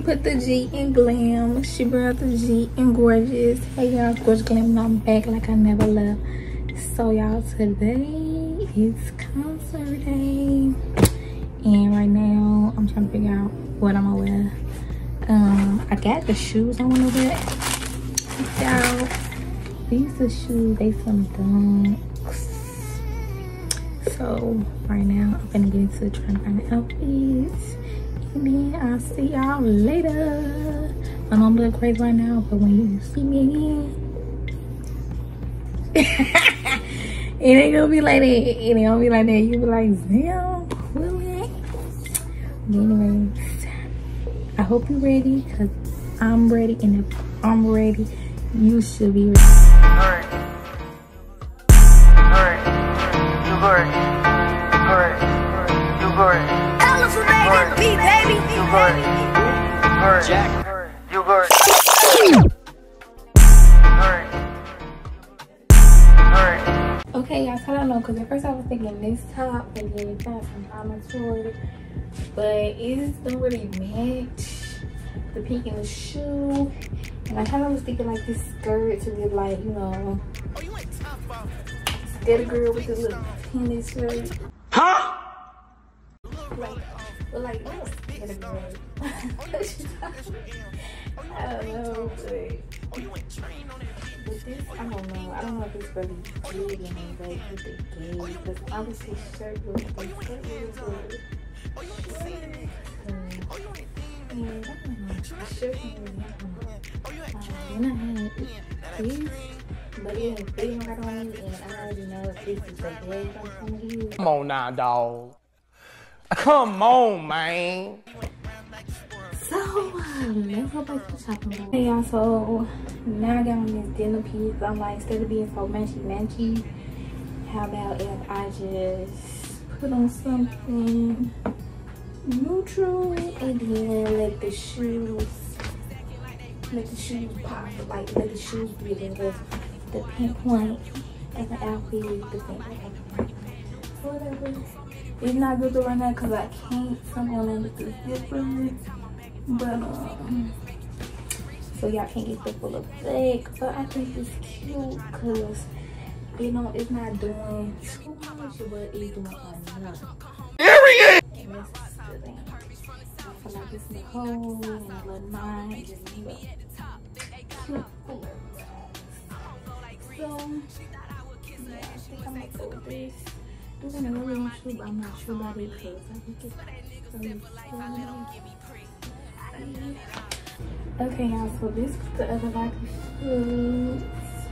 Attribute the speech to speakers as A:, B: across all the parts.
A: put the G in glam. She brought the G in gorgeous. Hey y'all, Gorgeous.Glammm, and I'm back like I never left. So y'all, today is concert day, and right now I'm trying to figure out what I'm gonna wear. I got the shoes I want to wear. Y'all, these are shoes. They some dunks. So right now I'm gonna get into trying to find the outfits. And then I'll see y'all later. I know I'm a little crazy right now, but when you see me again, it ain't gonna be like that. It ain't gonna be like that. You be like, damn, really? Anyways, I hope you're ready, because I'm ready. And if I'm ready, you should be ready.
B: Alright. Alright. You go it. Alright. You go it.
C: Baby.
B: You go it. Alright. Jack. You go it. Alright. Alright.
A: Okay, y'all, so I don't know, because at first I was thinking this top and then found some diamonds for it, but it just don't really match the pink in the shoe. And I kind of was thinking like this skirt to be like, you know, get a girl with the little tennis shirt.
B: Huh?
A: Like get a girl. I don't know, but this, I don't know. I don't know if it's really good in it, like with the gauge, because obviously shirt was good. And I don't know, the shirt can really then I had this, but it ain't big right on me, and I already know if this is the bag I'm gonna use.
D: Come on now, dog. Come on, man.
A: So, let's go back to the shopping mall. Hey y'all, so now I got on this dinner piece. I'm like, instead of being so matchy, how about if I just put on something neutral and then let the shoes pop, like let the shoes be the pink point as an outfit with the pink point. Whatever. It's not good to right now because I can't someone with the zipper, but so y'all can't get the full effect. But I think it's cute because you know it's not doing too much, but it's doing enough.
D: Period.
A: And this is the thing. I feel like it's the whole and a little nine, just cute. So yeah, I think I'm gonna go with this. I'm gonna really want to, but I'm not sure about it because I think it's really fun. Okay, y'all, so this is the other like shoes.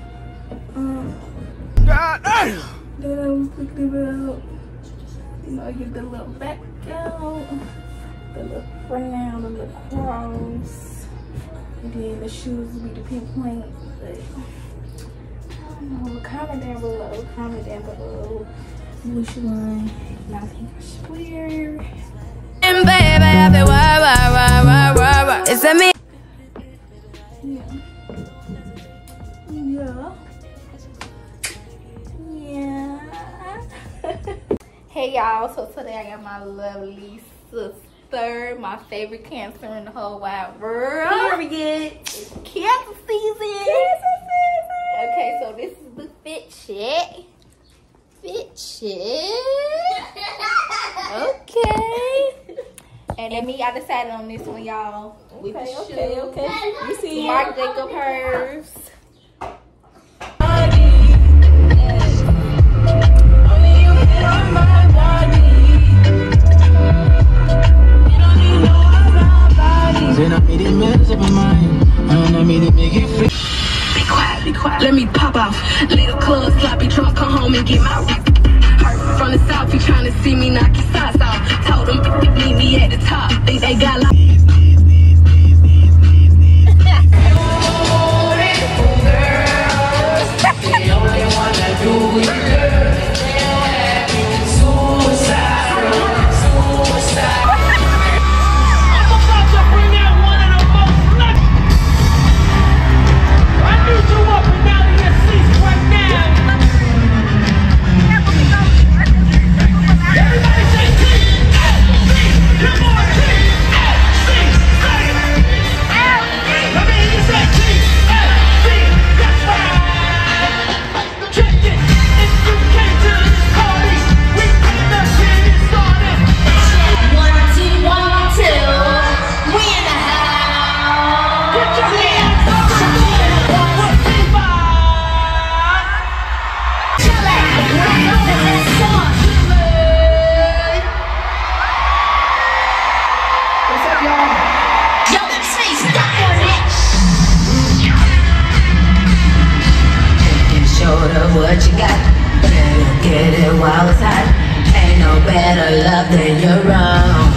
D: God damn.
A: Then I was thinking about, you know, get the little back out, the little frown, the little cross, and then the shoes will be the pinpoint. But I don't know, comment down below. Which one y'all think I should wear?
C: And baby, I've been wah. It's a me.
A: Yeah. Hey y'all, so today I got my lovely sister, my favorite Cancer in the whole wide world. Period. It's Cancer season. Okay, so this is the fit check. Okay. And then me, I decided on this one, y'all. With the shoes. You see Marc Jacob hers.
C: Be quiet, let me pop off. Leave the club, sloppy drunk, come home and get my hurt from the south. You trying to see me knock your socks off. Told them meet me at the top. Think they got like the only one that do it.
B: Everybody say, come on,
C: what you got. Better get it while it's hot. Ain't no better love than your own.